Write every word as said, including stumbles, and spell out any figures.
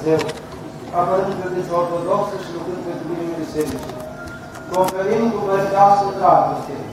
Dumnezeu, apărând credința ortodoxă și lucrând pentru binele bisericii. Conferim cu măriteasă dragoste